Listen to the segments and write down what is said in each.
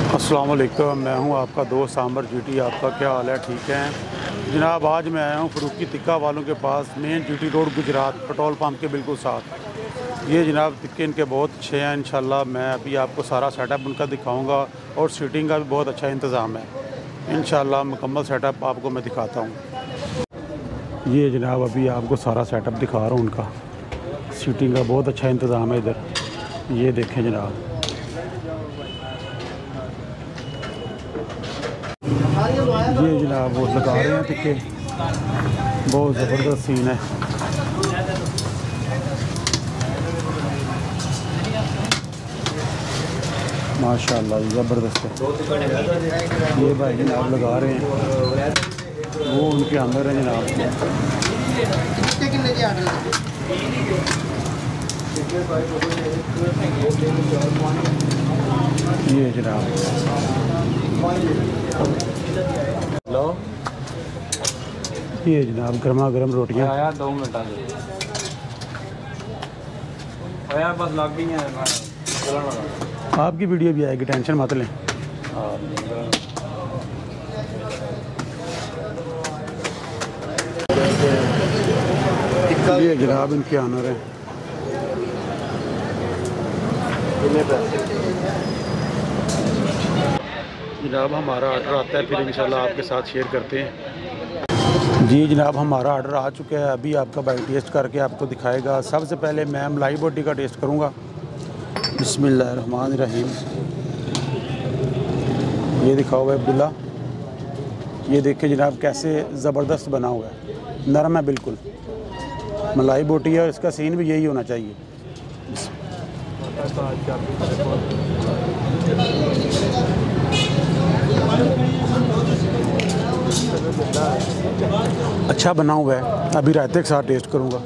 अस्सलाम वालेकुम, मैं हूं आपका दोस्त आमर जीटी। आपका क्या हाल है? ठीक है जनाब। आज मैं आया हूं फरूकी तिक्का वालों के पास, main GT road Gujarat, petrol pump के बिल्कुल साथ। ये जनाब तिक्के इनके बहुत अच्छे हैं। इंशाल्लाह मैं अभी आपको सारा सेटअप उनका दिखाऊंगा और सीटिंग का भी बहुत अच्छा इंतज़ाम है। इंशाल्लाह मुकम्मल सेटअप आपको मैं दिखाता हूँ। ये जनाब अभी आपको सारा सेटअप दिखा रहा हूँ उनका। सीटिंग का बहुत अच्छा इंतज़ाम है इधर। ये देखें जनाब, ये जनाब वो लगा रहे हैं टिक्के, बहुत ज़बरदस्त सीन है। माशाल्लाह ज़बरदस्त है। ये भाई जनाब लगा रहे हैं, वो उनके अंदर है जनाब। ये जनाब हेलो, ये जनाब गर्मा गर्म रोटियाँ। आया 2 मिनट आया, बस लग गई है। आपकी वीडियो भी आएगी, टेंशन मत लें। ये जनाब इनके ऑनर हैं। जनाब हमारा ऑर्डर आता है, फिर इंशाल्लाह आपके साथ शेयर करते हैं। जी जनाब हमारा ऑर्डर आ चुका है। अभी आपका भाई टेस्ट करके आपको दिखाएगा। सबसे पहले मैं मलाई बोटी का टेस्ट करूँगा। बिस्मिल्लाहिर्रहमानिर्रहीम। ये दिखाओ भाई अब्दुल्ला। ये देखिए जनाब कैसे ज़बरदस्त बना हुआ है, नरम है बिल्कुल। मलाई बोटी है और इसका सीन भी यही होना चाहिए। अच्छा बना हुआ है। अभी रायते के साथ टेस्ट करूँगा।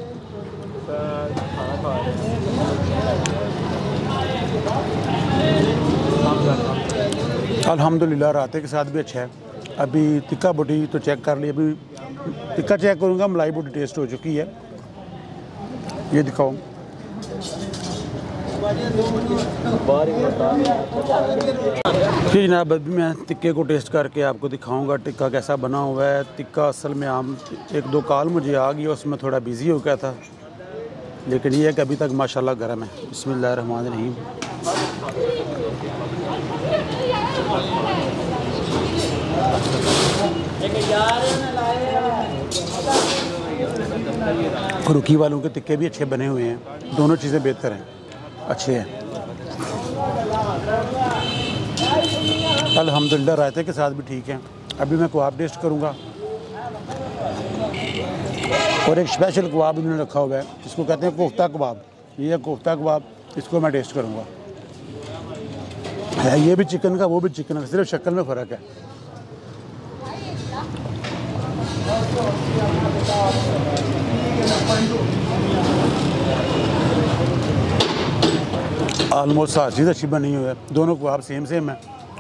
अल्हम्दुलिल्लाह रायते के साथ भी अच्छा है। अभी तिक्का बोटी तो चेक कर ली, अभी टिक्का चेक करूँगा। मलाई बोटी टेस्ट हो चुकी है। ये दिखाओ। जी जनाब अभी मैं टिक्के को टेस्ट करके आपको दिखाऊंगा टिक्का कैसा बना हुआ है। टिक्का असल में आम 1-2 कॉल मुझे आ गई, उसमें थोड़ा बिजी हो गया था, लेकिन ये है कि अभी तक माशाल्लाह गर्म है। बिस्मिल्लाहिर्रहमानिर्रहीम। फरूकी वालों के टिक्के भी अच्छे बने हुए हैं। दोनों चीज़ें बेहतर हैं, अच्छे हैं अल्हम्दुलिल्लाह। रायते के साथ भी ठीक है। अभी मैं कबाब टेस्ट करूँगा और एक स्पेशल कबाब इन्होंने रखा हुआ है, इसको कहते हैं कोफ्ता कबाब। ये है कोफ्ता कबाब, इसको मैं टेस्ट करूँगा। है ये भी चिकन का, वो भी चिकन का, सिर्फ शक्ल में फ़र्क है। ऑलमोस्ट हर चीज़ अच्छी बनी हुई है। दोनों कबाब सेम है।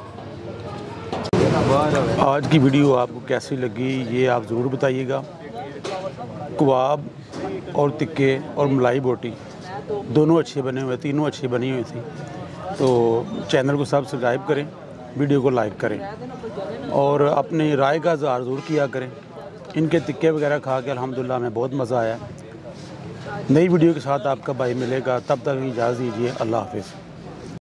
आज की वीडियो आपको कैसी लगी ये आप ज़रूर बताइएगा। कबाब और तिक्के और मलाई बोटी दोनों अच्छे बने हुए, तीनों अच्छी बनी हुई थी। तो चैनल को सब्सक्राइब करें, वीडियो को लाइक करें और अपनी राय का इज़हार ज़रूर किया करें। इनके तिक्के वगैरह खा के अल्हम्दुलिल्लाह हमें बहुत मज़ा आया। नई वीडियो के साथ आपका भाई मिलेगा, तब तक इजाज़त दीजिए। अल्लाह हाफ़िज़।